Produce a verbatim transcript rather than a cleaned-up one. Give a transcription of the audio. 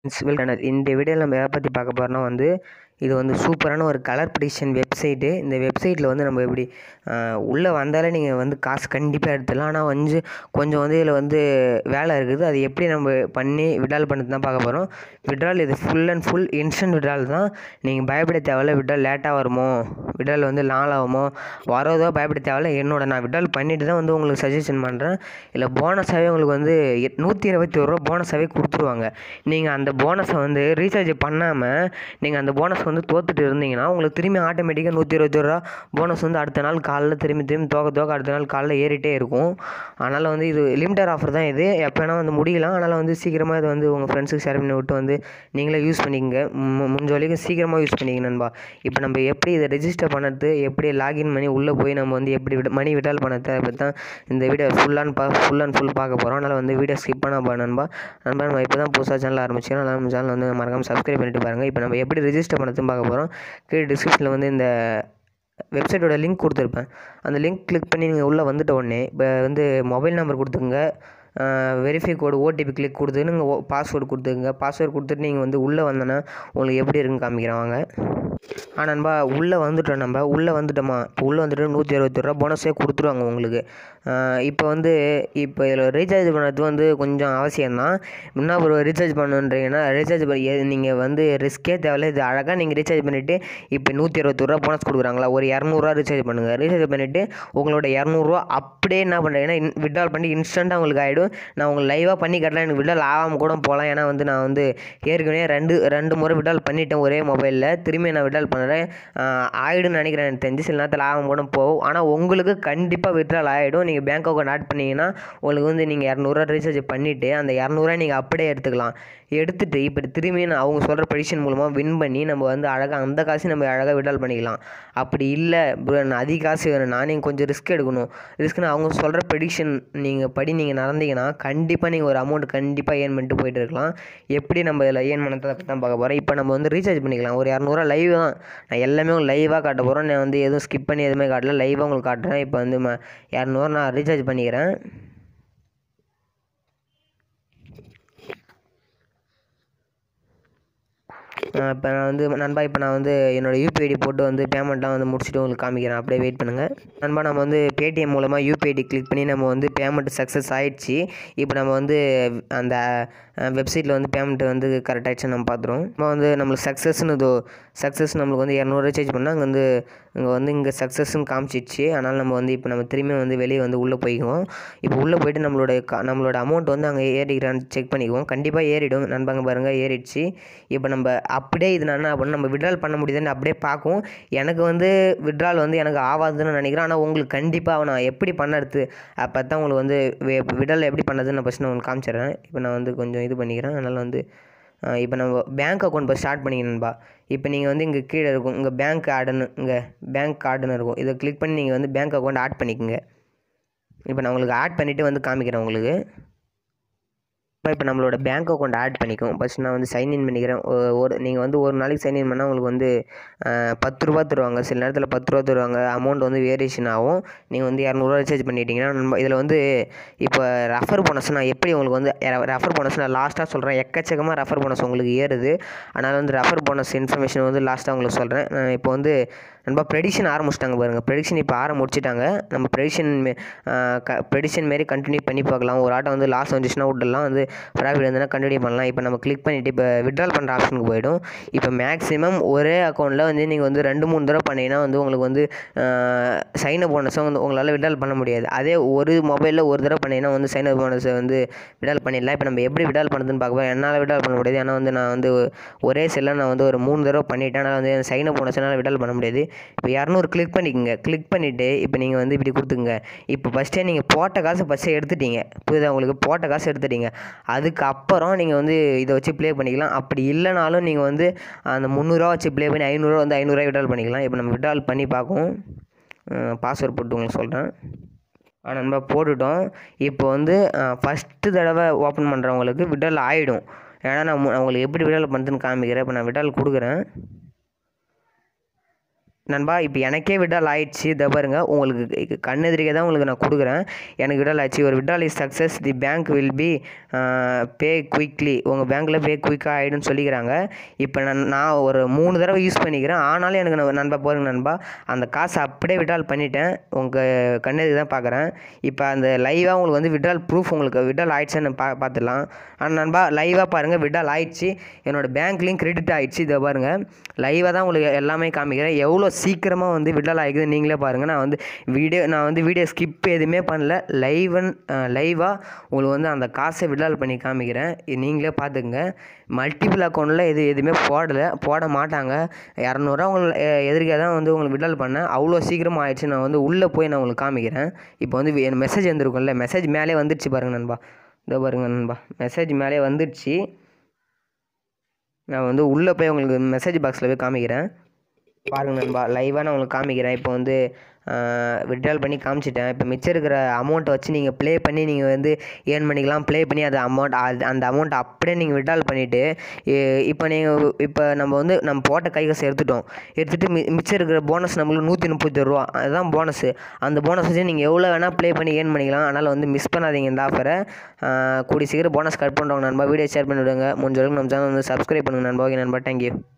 இந்த வீடியோவில் நம்ம எதை பற்றி பார்க்க போகிறோம்னா வந்து இது வந்து சூப்பரான ஒரு கலர் ப்ரிடிக்ஷன் வெப்சைட்டு. இந்த வெப்சைட்டில் வந்து நம்ம எப்படி உள்ளே வந்தாலே நீங்கள் வந்து காசு கண்டிப்பாக எடுத்துடலாம். ஆனால் வந்து கொஞ்சம் வந்து இதில் வந்து வேலை இருக்குது. அது எப்படி நம்ம பண்ணி விட்ரால் பண்ணுறது தான் பார்க்க போகிறோம். விட்ரால் இது full and full instant withdrawal தான். நீங்கள் பயப்பட தேவையில்ல விட்ரால் லேட்டாக வருமோ, விட்ரால் வந்து நாளாகுமோ, வரதோ பயப்பட தேவையில்ல. என்னோட நான் விட்ரால் பண்ணிட்டு தான் வந்து உங்களுக்கு சஜஷன் பண்ணுறேன். இல்லை போனஸாகவே உங்களுக்கு வந்து நூற்றி இருபத்தி ஒரு ரூபா போனஸாகவே கொடுத்துருவாங்க. நீங்கள் அந்த போனஸை வந்து ரீசார்ஜ் பண்ணாமல் நீங்கள் அந்த போனஸ் வந்து தோத்துட்டு இருந்தீங்கன்னா உங்களுக்கு திரும்பி ஆட்டோமேட்டிக்காக நூற்றி இருபத்தி ஒரு ரூபா போனஸ் வந்து அடுத்த நாள் காலையில் திரும்பி திரும்பி தோக்க தோக்க அடுத்த நாள் காலையில் ஏறிட்டே இருக்கும். அதனால் வந்து இது லிமிட்டட் ஆஃபர் தான். இது எப்போ வேணால் வந்து முடியலாம். அதனால் வந்து சீக்கிரமாக இது வந்து உங்கள் ஃப்ரெண்ட்ஸுக்கு ஷேர் பண்ணி விட்டு வந்து நீங்களே யூஸ் பண்ணிக்கங்க. முடிஞ்ச வரைக்கும் சீக்கிரமாக யூஸ் பண்ணிக்க நண்பா. இப்போ நம்ம எப்படி இதை ரெஜிஸ்டர் பண்ணுறது, எப்படி லாகின் பண்ணி உள்ளே போய் நம்ம வந்து எப்படி விட மணி விட்ரால் பண்ணுறது, அதை பற்றி தான் இந்த வீடியோ ஃபுல்லாக பா ஃபுல் அண்ட் ஃபுல் பார்க்க போகிறோம். அதனால் வந்து வீடியோ ஸ்கிப் பண்ண பா நண்பா. நண்பா நம்ம இப்போ தான் புதுசாக சேனல் ஆரம்பிச்சிக்கிறோம். அதனால் நம்ம சேனல் வந்து மறக்காமல் சப்ஸ்கிரைப் பண்ணிட்டு பாருங்கள். இப்போ நம்ம எப்படி ரெஜிஸ்டர் பண்ணுறதுன்னு பார்க்க போகிறோம். கீழே டிஸ்கிரிப்ஷனில் வந்து இந்த வெப்சைட்டோட லிங்க் கொடுத்துருப்பேன். அந்த லிங்க் கிளிக் பண்ணி நீங்கள் உள்ளே வந்துட்ட உடனே இப்போ வந்து மொபைல் நம்பர் கொடுத்துங்க, வெரிஃபை கோடு ஓடிபி கிளிக் கொடுத்து நீங்கள் பாஸ்வேர்டு கொடுத்துங்க. பாஸ்வேர்டு கொடுத்துட்டு நீங்கள் வந்து உள்ளே வந்தோன்னா உங்களுக்கு எப்படி இருக்குன்னு காமிக்கிறேன் வாங்க. ஆ நண்பா உள்ளே வந்துட்டோம். நம்ம உள்ளே வந்துட்டோமா, இப்போ உள்ளே வந்துட்டு நூற்றி அறுபத்தி ரூபா போனஸே கொடுத்துருவாங்க உங்களுக்கு. இப்போ வந்து இப்போ இதில் ரீசார்ஜ் பண்ணுறது வந்து கொஞ்சம் அவசியம்தான். என்ன ஒரு ரீசார்ஜ் பண்ணுன்றீங்கன்னா ரீசார்ஜ் பண்ணி நீங்கள் வந்து ரிஸ்க்கே தேவையில்ல. இது அழகாக நீங்கள் ரீசார்ஜ் பண்ணிவிட்டு இப்போ நூற்றி இருபத்தி ரூபா போனஸ் கொடுக்குறாங்களா, ஒரு இரநூறுவா ரீசார்ஜ் பண்ணுங்கள். ரீசார்ஜ் பண்ணிவிட்டு உங்களோட இரநூறுவா அப்படியே என்ன பண்ணுறீங்கன்னா இன் விட்ரால் பண்ணி இன்ஸ்டண்ட்டாக உங்களுக்கு ஆகிடும். நான் உங்களுக்கு லைவாக பண்ணி காட்டலாம். எனக்கு விட்ரால் ஆகாமல் கூட போகலாம். ஏன்னா வந்து நான் வந்து ஏற்கனவே ரெண்டு ரெண்டு முறை விட்ரால் பண்ணிட்டேன் ஒரே மொபைலில். திரும்பி நான் விட்ரால் பண்ணுறேன் ஆகிடும்னு நினைக்கிறேன். எனக்கு தெரிஞ்சு சில நேரத்தில் ஆகாமல் கூட போகும். ஆனால் உங்களுக்கு கண்டிப்பாக விட்ரால் ஆகிடும். நீங்கள் பேங்க் அக்கௌண்ட் ஆட் பண்ணிங்கன்னா உங்களுக்கு வந்து நீங்கள் இரநூறுவா ரீசார்ஜ் பண்ணிவிட்டு அந்த இரநூறுவா நீங்கள் அப்படியே எடுத்துக்கலாம். எடுத்துகிட்டு இப்போ திரும்பி நான் அவங்க சொல்கிற ப்ரெடிக்ஷன் மூலமாக வின் பண்ணி நம்ம வந்து அழகாக அந்த காசு நம்ம அழகாக விட்ரால் பண்ணிக்கலாம். அப்படி இல்லை நான் அதிக காசு வேணும்னா நீங்கள் கொஞ்சம் ரிஸ்க் எடுக்கணும். ரிஸ்க்னா அவங்க சொல்கிற ப்ரெடிக்ஷன் நீங்கள் படி நீங்கள் நடந்தீங்கன்னா கண்டிப்பாக நீங்கள் ஒரு அமௌண்ட் கண்டிப்பாக ஏர்ன் பண்ணிட்டு போயிட்டு இருக்கலாம். எப்படி நம்ம இதில் ஏர்ன் பண்ணதை பற்றி தான் பார்க்க போகிறோம். இப்போ நம்ம வந்து ரீசார்ஜ் பண்ணிக்கலாம். ஒரு இரநூறுவா லைவ் தான். நான் எல்லாமே உங்களுக்கு லைவாக காட்ட போகிறோம். நான் வந்து எதுவும் ஸ்கிப் பண்ணி எதுவுமே காட்டல, லைவாக உங்களுக்கு காட்டுறேன். இப்போ வந்து இரநூறுவா நான் ரீசார்ஜ் பண்ணிக்கிறேன். இப்போ நான் வந்து நண்பா இப்போ நான் வந்து என்னோடய யூபிஐடி போட்டு வந்து பேமெண்ட்லாம் வந்து முடிச்சுட்டு உங்களுக்கு காமிக்கிறேன். அப்படியே வெயிட் பண்ணுங்கள் நண்பா. நம்ம வந்து பேடிஎம் மூலமாக யூபிஐடி கிளிக் பண்ணி நம்ம வந்து பேமெண்ட் சக்ஸஸ் ஆகிடுச்சு. இப்போ நம்ம வந்து அந்த வெப்சைட்டில் வந்து பேமெண்ட்டு வந்து கரெக்ட் ஆகிடுச்சு நம்ம பார்த்துருவோம். நம்ம வந்து நம்மளுக்கு சக்ஸஸ்ன்னு இதோ சக்ஸஸ் நம்மளுக்கு வந்து இரநூறு ரீசார்ஜ் பண்ணால் அங்கே வந்து இங்கே வந்து இங்கே சக்ஸஸ்ன்னு காமிச்சிச்சு. அதனால் நம்ம வந்து இப்போ நம்ம திரும்பி வந்து வெளியே வந்து உள்ளே போய்க்குவோம். இப்போ உள்ளே போய்ட்டு நம்மளோட கா நம்மளோட அமௌண்ட் வந்து அங்கே ஏறிக்கிறான்னு செக் பண்ணிக்குவோம். கண்டிப்பாக ஏறிடும் நண்பாங்க பாருங்கள், ஏறிடுச்சு. இப்போ நம்ம அப்படியே இது நான் என்ன பண்ணணும், நம்ம விட்ரால் பண்ண முடியுதுன்னு அப்படியே பார்க்கும். எனக்கு வந்து விட்ரால் வந்து எனக்கு ஆகாதுன்னு நினைக்கிறேன். ஆனால் உங்களுக்கு கண்டிப்பாக நான் எப்படி பண்ணுறது அப்போ தான் உங்களுக்கு வந்து விட்ரால் எப்படி பண்ணதுன்னு நான் ஃபஸ்ட்டு நான் உங்களுக்கு காமிச்சிடுறேன். இப்போ நான் வந்து கொஞ்சம் இது பண்ணிக்கிறேன். அதனால் வந்து இப்போ நம்ம பேங்க் அக்கௌண்ட் இப்போ ஸ்டார்ட் பண்ணிக்கணும்பா. இப்போ நீங்கள் வந்து இங்கே கீழே இருக்கும் இங்கே பேங்க் ஆடுன்னு இங்கே பேங்க் கார்டுன்னு இருக்கும். இதை கிளிக் பண்ணி நீங்கள் வந்து பேங்க் அக்கௌண்ட் ஆட் பண்ணிக்கோங்க. இப்போ நான் உங்களுக்கு ஆட் பண்ணிவிட்டு வந்து காமிக்கிறேன் உங்களுக்கு. இப்போ நம்மளோட பேங்க் அக்கௌண்ட் ஆட் பண்ணிக்கும். ஃபஸ்ட் நான் வந்து சைன்இன் பண்ணிக்கிறேன். ஒரு நீங்கள் வந்து ஒரு நாளைக்கு சைன்இன் பண்ணால் உங்களுக்கு வந்து பத்து ரூபா தருவாங்க. சில நேரத்தில் பத்து ரூபா தருவாங்க. அமௌண்ட் வந்து வேரியேஷன் ஆகும். நீங்கள் வந்து இரநூறுவா ரீசார்ஜ் பண்ணிட்டீங்கன்னா நம்ம இதில் வந்து இப்போ ரெஃபர் போனஸ் நான் எப்படி உங்களுக்கு வந்து ரெஃபர் போனஸ் நான் லாஸ்ட்டாக சொல்கிறேன். எக்கச்சக்கமாக ரெஃபர் போனஸ் உங்களுக்கு ஏறுது. அதனால் வந்து ரெஃபர் போனஸ் இன்ஃபர்மேஷன் வந்து லாஸ்ட்டாக உங்களுக்கு சொல்கிறேன். இப்போ வந்து நண்பா ப்ரெடிக்ஷன் ஆரம்பிச்சிட்டாங்க பாருங்கள். ப்ரெடிக்ஷன் இப்போ ஆரம்பிச்சிட்டாங்க. நம்ம ப்ரெடிக்ஷன் க ப்ரெடிக்ஷன் மாரி கண்டினியூ பண்ணி பார்க்கலாம். ஒரு ஆட்டம் வந்து லாஸ் வந்துச்சுன்னா விட்டுலாம் வந்து ப்ராஃபிட் வந்து கண்டினியூ பண்ணலாம். இப்போ நம்ம கிளிக் பண்ணிவிட்டு இப்போ விட்ரால் பண்ணுற ஆப்ஷனுக்கு போய்டும். இப்போ மேக்ஸிமம் ஒரே அக்கௌண்ட்டில் வந்து நீங்கள் வந்து ரெண்டு மூணு தடவை பண்ணிங்கன்னா வந்து உங்களுக்கு வந்து சைன் அப் போனஸை வந்து உங்களால் விட்ரால் பண்ண முடியாது. அதே ஒரு மொபைலில் ஒரு தடவை பண்ணிங்கன்னா வந்து சைன் அப் போனஸை வந்து விட்ரால் பண்ணிடலாம். இப்போ நம்ம எப்படி விட்ரால் பண்ணுறதுன்னு பார்க்க என்னால் விட்ரால் பண்ண முடியாது. ஏன்னா வந்து நான் வந்து ஒரே செல்லில் நான் வந்து ஒரு மூணு தடவை பண்ணிவிட்டேன். அதனால் வந்து சைன் அப் போனஸ்னால் விட்ரால் பண்ண முடியாது. இப்போ இரநூறு கிளிக் பண்ணிக்கோங்க. கிளிக் பண்ணிவிட்டு இப்போ நீங்கள் வந்து இப்படி கொடுத்துங்க. இப்போ ஃபஸ்ட்டே நீங்கள் போட்ட காசு ஃபஸ்ட்டே எடுத்துட்டீங்க. புரியுதா உங்களுக்கு? போட்ட காசு எடுத்துட்டீங்க. அதுக்கப்புறம் நீங்கள் வந்து இதை வச்சு ப்ளே பண்ணிக்கலாம். அப்படி இல்லைனாலும் நீங்கள் வந்து அந்த முந்நூறுரூவா வச்சு ப்ளே பண்ணி ஐநூறுரூவா வந்து ஐநூறுரூவா விட்ரால் பண்ணிக்கலாம். இப்போ நம்ம விட்ரால் பண்ணி பார்க்கும். பாஸ்வேர்ட் போட்டு உங்களுக்கு சொல்கிறேன். நம்ம போட்டுட்டோம். இப்போ வந்து ஃபஸ்ட்டு தடவை ஓப்பன் பண்ணுறவங்களுக்கு விட்ரால் ஆகிடும். ஏன்னா நான் உங்களுக்கு எப்படி விட்ரால் பண்ணுறதுன்னு காமிக்கிறேன். இப்போ நான் விட்ரால் கொடுக்குறேன். நண்பா இப்போ எனக்கே விட்ரால் ஆயிடுச்சு. இதை பாருங்க, உங்களுக்கு கண்ணெதிரிக்கே தான் உங்களுக்கு நான் கொடுக்குறேன். எனக்கு விட்ரால் ஆயிடுச்சு. ஒரு withdrawal is success, the bank will be pay quickly. உங்கள் பேங்க்கில் பே குயிக்காக ஆகிடும்னு சொல்லிக்கிறாங்க. இப்போ நான் நான் ஒரு மூணு தடவை யூஸ் பண்ணிக்கிறேன். ஆனாலும் எனக்கு நான் நண்பா பாருங்க நண்பா, அந்த காசை அப்படியே விட்ரால் பண்ணிட்டேன். உங்கள் கண்ணெதிரி தான் பார்க்குறேன். இப்போ அந்த லைவாக உங்களுக்கு வந்து விட்ரால் ப்ரூஃப் உங்களுக்கு விட்ரால் ஆயிடுச்சுன்னு பா பார்த்துடலாம். ஆனால் நண்பா லைவாக பாருங்கள், விட்ரால் ஆயிடுச்சு. என்னோடய பேங்க்லேயும் கிரெடிட் ஆகிடுச்சு. இதை பாருங்கள், லைவாக தான் உங்களுக்கு எல்லாமே காமிக்கிறேன். எவ்வளோ சீக்கிரமாக வந்து விட்ரால் ஆகிக்குது நீங்களே பாருங்கள். நான் வந்து வீடியோ நான் வந்து வீடியோ ஸ்கிப் எதுவுமே பண்ணல. லைவன் லைவாக உங்களுக்கு வந்து அந்த காசை விட்ரால் பண்ணி காமிக்கிறேன். இது நீங்களே பார்த்துக்குங்க. மல்டிபிள் அக்கௌண்ட்டில் இது எதுவுமே போடலை, போட மாட்டாங்க. இரநூறுவா உங்களுக்கு எதிர்க்க தான் வந்து உங்களுக்கு விட்ரால் பண்ணேன். அவ்வளோ சீக்கிரமாக ஆயிடுச்சு. நான் வந்து உள்ளே போய் நான் உங்களுக்கு காமிக்கிறேன். இப்போ வந்து என் மெசேஜ் வந்துருக்கும்ல, மெசேஜ் மேலே வந்துடுச்சு பாருங்கள் நண்பா. இதோ பாருங்கள் நண்பா, மெசேஜ் மேலே வந்துடுச்சு. நான் வந்து உள்ளே போய் உங்களுக்கு மெசேஜ் பாக்ஸில் போய் காமிக்கிறேன். பாருங்கள் நண்பா, லைவாக நான் உங்களுக்கு காமிக்கிறேன். இப்போ வந்து விட்ரால் பண்ணி காமிச்சிட்டேன். இப்போ மிச்சம் இருக்கிற அமௌண்ட்டை வச்சு நீங்கள் ப்ளே பண்ணி நீங்கள் வந்து ஏர்ன் பண்ணிக்கலாம். ப்ளே பண்ணி அது அமௌண்ட் அது அந்த அமௌண்ட்டை அப்படியே நீங்கள் விட்ரால் பண்ணிவிட்டு, இப்போ நீங்கள் இப்போ நம்ம வந்து நம்ம போட்ட கை காசு எடுத்துட்டோம். எடுத்துகிட்டு மி மிச்சம் இருக்கிற போனஸ் நம்மளுக்கு நூற்றி முப்பத்தி ரூபா, அதுதான் போனஸு. அந்த போனஸ் வச்சு நீங்கள் எவ்வளோ வேணால் ப்ளே பண்ணி ஏர்ன் பண்ணிக்கலாம். அதனால் வந்து மிஸ் பண்ணாதீங்க இந்த ஆஃபரை. கூடி சீக்கிரம் போனஸ் கட் பண்ணுறவங்க நண்பா. வீடியோ ஷேர் பண்ணி விடுங்க. முடிஞ்ச அளவுக்கு நம்ம சேனல் வந்து சப்ஸ்கிரைப் பண்ணுங்கள் நண்பா. ஓகே நண்பா, தேங்க்யூ.